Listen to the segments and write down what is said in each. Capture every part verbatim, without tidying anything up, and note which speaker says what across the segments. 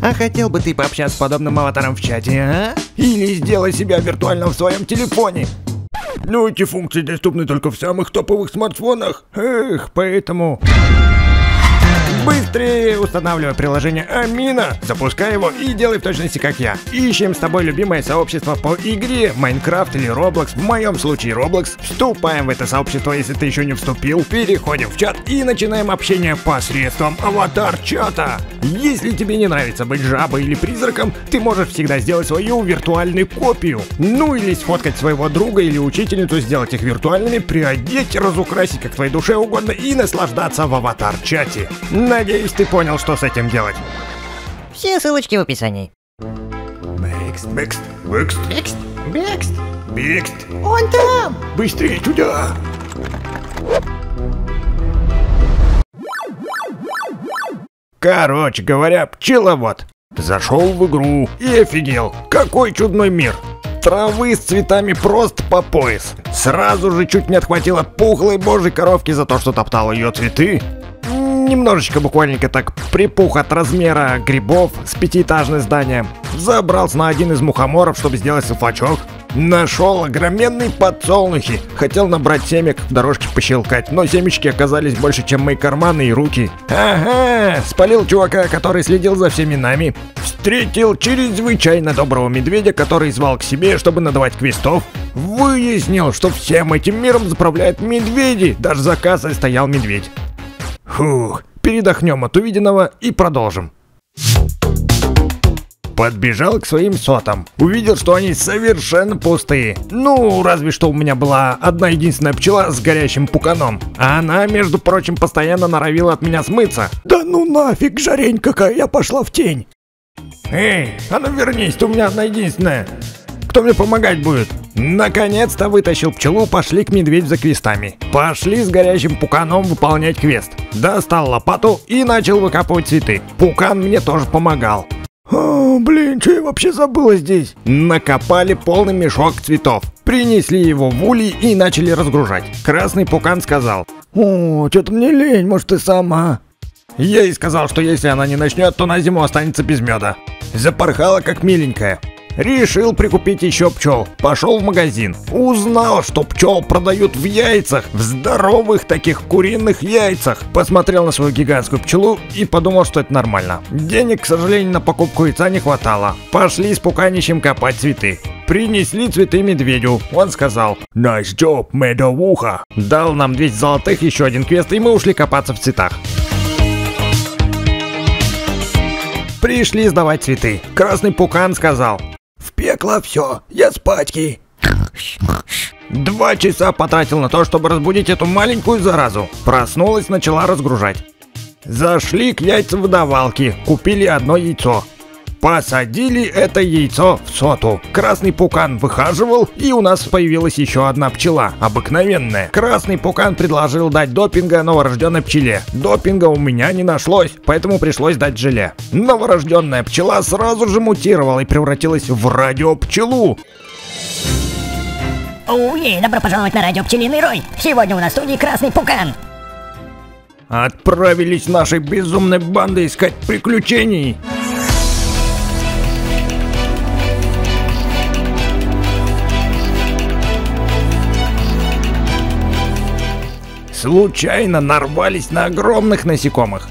Speaker 1: А хотел бы ты пообщаться с подобным аватаром в чате, а? Или сделай себя виртуальным в своем телефоне? Ну, эти функции доступны только в самых топовых смартфонах. Эх, поэтому... Быстрее устанавливай приложение Амина, запускай его и делай в точности как я. Ищем с тобой любимое сообщество по игре Майнкрафт или Roblox, в моем случае Roblox. Вступаем в это сообщество, если ты еще не вступил. Переходим в чат и начинаем общение посредством аватар-чата. Если тебе не нравится быть жабой или призраком, ты можешь всегда сделать свою виртуальную копию. Ну или сфоткать своего друга или учительницу, сделать их виртуальными, приодеть, разукрасить как твоей душе угодно и наслаждаться в аватар-чате. Надеюсь, ты понял, что с этим делать.
Speaker 2: Все ссылочки в описании.
Speaker 1: Бэкст, бэкст, бэкст,
Speaker 2: Бекст, бекст.
Speaker 1: бэкст.
Speaker 2: Он там.
Speaker 1: Быстрее туда. Короче говоря, пчеловод зашел в игру и офигел. Какой чудной мир. Травы с цветами просто по пояс. Сразу же чуть не отхватила пухлой божьей коровки за то, что топтала ее цветы. Немножечко буквально так припух от размера грибов с пятиэтажное здание. Забрался на один из мухоморов, чтобы сделать суфлачок. Нашел огроменные подсолнухи. Хотел набрать семек, в дорожке пощелкать, но семечки оказались больше, чем мои карманы и руки. Ага, спалил чувака, который следил за всеми нами. Встретил чрезвычайно доброго медведя, который звал к себе, чтобы надавать квестов. Выяснил, что всем этим миром заправляют медведи. Даже за кассой стоял медведь. Фух, передохнем от увиденного и продолжим. Подбежал к своим сотам. Увидел, что они совершенно пустые. Ну, разве что у меня была одна единственная пчела с горящим пуканом. А она, между прочим, постоянно норовила от меня смыться. Да ну нафиг, жарень какая, я пошла в тень. Эй, а ну вернись, ты у меня одна единственная. Кто мне помогать будет? Наконец-то вытащил пчелу, пошли к медведю за квестами. Пошли с горящим пуканом выполнять квест. Достал лопату и начал выкапывать цветы. Пукан мне тоже помогал. О, блин, что я вообще забыла здесь? Накопали полный мешок цветов. Принесли его в улей и начали разгружать. Красный пукан сказал: о, что-то мне лень, может ты сама. Я ей сказал, что если она не начнет, то на зиму останется без меда. Запорхала как миленькая. Решил прикупить еще пчел. Пошел в магазин. Узнал, что пчел продают в яйцах. В здоровых таких куриных яйцах. Посмотрел на свою гигантскую пчелу и подумал, что это нормально. Денег, к сожалению, на покупку яйца не хватало. Пошли с пуканищем копать цветы. Принесли цветы медведю. Он сказал: nice job, медовуха. Дал нам двести золотых, еще один квест, и мы ушли копаться в цветах. Пришли сдавать цветы. Красный пукан сказал: в пекло все, я спатьки. Два часа потратил на то, чтобы разбудить эту маленькую заразу. Проснулась, начала разгружать. Зашли к яйцевыдавалке, купили одно яйцо. Посадили это яйцо в соту. Красный пукан выхаживал, и у нас появилась еще одна пчела, обыкновенная. Красный пукан предложил дать допинга новорожденной пчеле. Допинга у меня не нашлось, поэтому пришлось дать желе. Новорожденная пчела сразу же мутировала и превратилась в радиопчелу.
Speaker 2: Уе, добро пожаловать на радио Пчелиный Рой. Сегодня у нас в студии Красный пукан.
Speaker 1: Отправились нашей безумной бандой искать приключений. Случайно нарвались на огромных насекомых.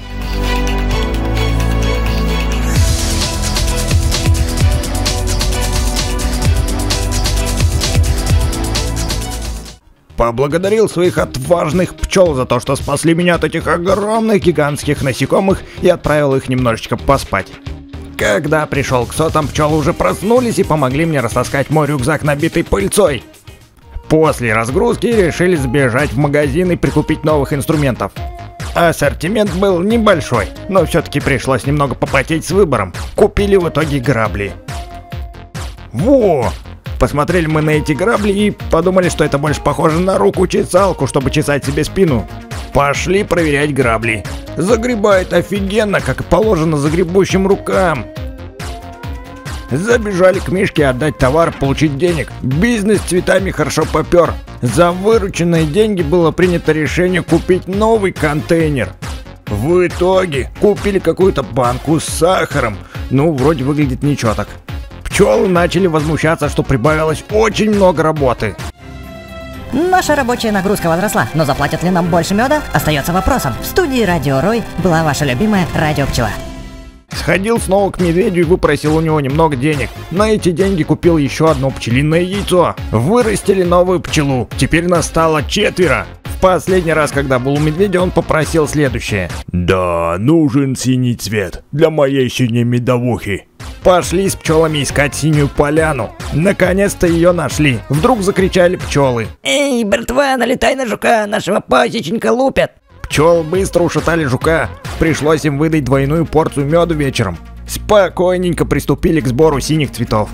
Speaker 1: Поблагодарил своих отважных пчел за то, что спасли меня от этих огромных гигантских насекомых, и отправил их немножечко поспать. Когда пришел к сотам, пчелы уже проснулись и помогли мне растаскать мой рюкзак, набитый пыльцой. После разгрузки решили сбежать в магазин и прикупить новых инструментов. Ассортимент был небольшой, но все-таки пришлось немного попотеть с выбором. Купили в итоге грабли. Во! Посмотрели мы на эти грабли и подумали, что это больше похоже на руку-чесалку, чтобы чесать себе спину. Пошли проверять грабли. Загребает офигенно, как и положено загребущим рукам. Забежали к Мишке отдать товар, получить денег. Бизнес с цветами хорошо попер. За вырученные деньги было принято решение купить новый контейнер. В итоге купили какую-то банку с сахаром. Ну, вроде выглядит ничего так. Пчелы начали возмущаться, что прибавилось очень много работы.
Speaker 2: Наша рабочая нагрузка возросла, но заплатят ли нам больше меда, остается вопросом. В студии Радио Рой была ваша любимая радиопчела.
Speaker 1: Сходил снова к медведю и выпросил у него немного денег. На эти деньги купил еще одно пчелиное яйцо. Вырастили новую пчелу. Теперь нас стало четверо. В последний раз, когда был у медведя, он попросил следующее.
Speaker 3: Да, нужен синий цвет для моей синей медовухи.
Speaker 1: Пошли с пчелами искать синюю поляну. Наконец-то ее нашли. Вдруг закричали пчелы.
Speaker 2: Эй, братва, налетай на жука, нашего пасечника лупят.
Speaker 1: Пчелы быстро ушатали жука. Пришлось им выдать двойную порцию меда вечером. Спокойненько приступили к сбору синих цветов.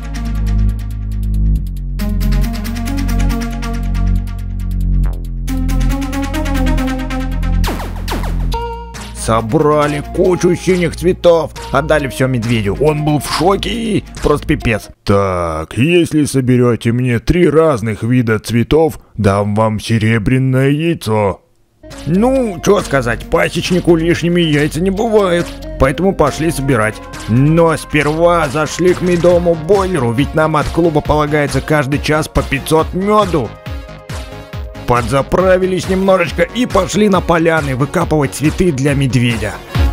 Speaker 1: Собрали кучу синих цветов, отдали все медведю. Он был в шоке и просто пипец.
Speaker 3: Так, если соберете мне три разных вида цветов, дам вам серебряное яйцо.
Speaker 1: Ну, что сказать, пасечнику лишними яйца не бывают, поэтому пошли собирать. Но сперва зашли к медовому бойлеру, ведь нам от клуба полагается каждый час по пятьсот меду. Подзаправились немножечко и пошли на поляны выкапывать цветы для медведя.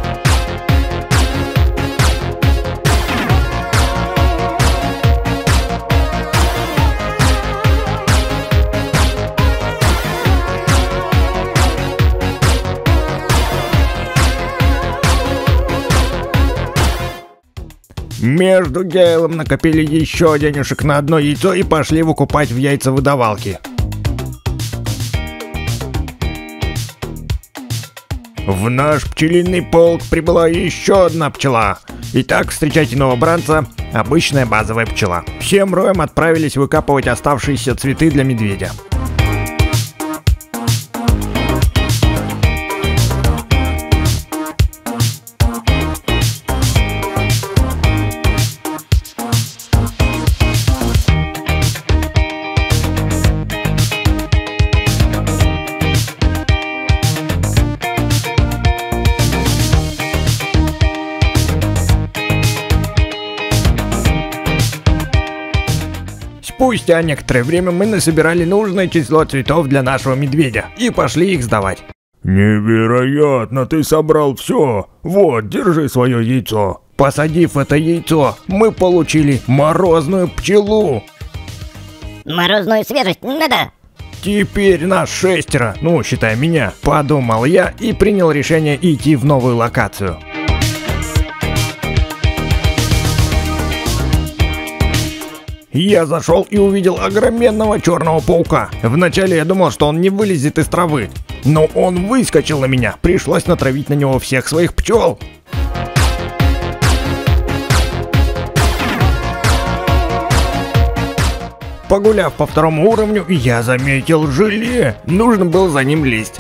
Speaker 1: Между делом накопили еще денежек на одно яйцо и пошли выкупать в яйцевыдавалке. В наш пчелиный полк прибыла еще одна пчела. Итак, встречайте новобранца, обычная базовая пчела. Всем роем отправились выкапывать оставшиеся цветы для медведя. Спустя некоторое время мы насобирали нужное число цветов для нашего медведя и пошли их сдавать.
Speaker 3: Невероятно, ты собрал все. Вот, держи свое яйцо.
Speaker 1: Посадив это яйцо, мы получили морозную пчелу.
Speaker 2: Морозную свежесть надо.
Speaker 1: Теперь нас шестеро, ну, считай меня, подумал я и принял решение идти в новую локацию. Я зашел и увидел огроменного черного паука. Вначале я думал, что он не вылезет из травы, но он выскочил на меня. Пришлось натравить на него всех своих пчел. Погуляв по второму уровню, я заметил желе. Нужно было за ним лезть.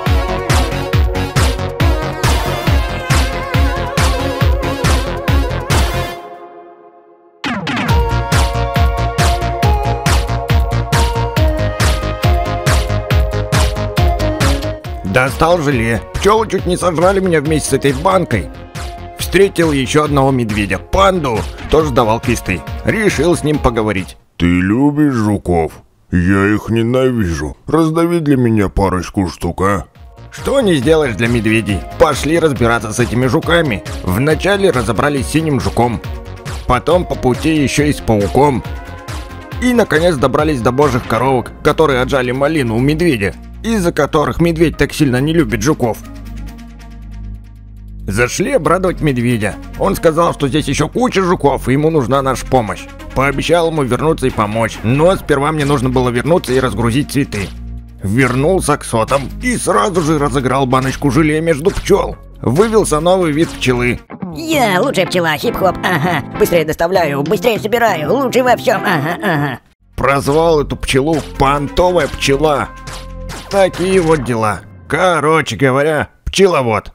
Speaker 1: Достал желе. Пчелы чуть не сожрали меня вместе с этой банкой. Встретил еще одного медведя, панду, тоже давал кисты. Решил с ним поговорить.
Speaker 3: Ты любишь жуков? Я их ненавижу. Раздави для меня парочку штук, а?
Speaker 1: Что не сделаешь для медведей? Пошли разбираться с этими жуками. Вначале разобрались с синим жуком. Потом по пути еще и с пауком. И наконец добрались до божьих коровок, которые отжали малину у медведя, из-за которых медведь так сильно не любит жуков. Зашли обрадовать медведя. Он сказал, что здесь еще куча жуков, и ему нужна наша помощь. Пообещал ему вернуться и помочь, но сперва мне нужно было вернуться и разгрузить цветы. Вернулся к сотам и сразу же разыграл баночку желе между пчел. Вывелся новый вид пчелы.
Speaker 2: Я лучшая пчела, хип-хоп, ага. Быстрее доставляю, быстрее собираю, лучший во всем, ага, ага.
Speaker 1: Прозвал эту пчелу понтовая пчела. Такие вот дела. Короче говоря, пчеловод.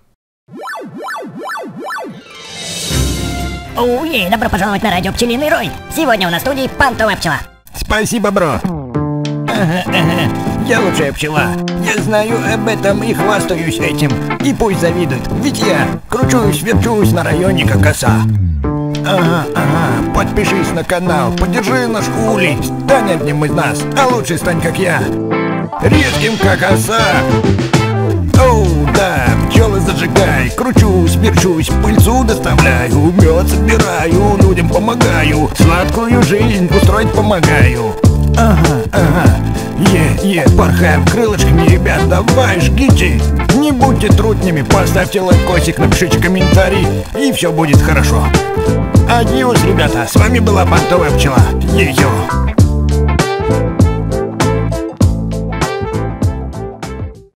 Speaker 2: Уей, добро пожаловать на радио Пчелиный Рой. Сегодня у нас в студии понтовая пчела.
Speaker 1: Спасибо, бро.
Speaker 2: Ага, ага.
Speaker 1: Я лучшая пчела. Я знаю об этом и хвастаюсь этим. И пусть завидуют, ведь я кручусь, верчусь на районе как оса. Ага, ага, подпишись на канал, поддержи наш улей, стань одним из нас, а лучше стань как я, резким как оса. Оу, да, пчелы зажигай, кручусь, верчусь, пыльцу доставляю, мед собираю, людям помогаю, сладкую жизнь устроить помогаю. Ага, ага, е-е, порхаем крылышками, ребят, давай, жгите. Не будьте трутнями, поставьте лайкосик, напишите комментарий, и все будет хорошо. Адьос, ребята, с вами была Понтовая пчела. Ее.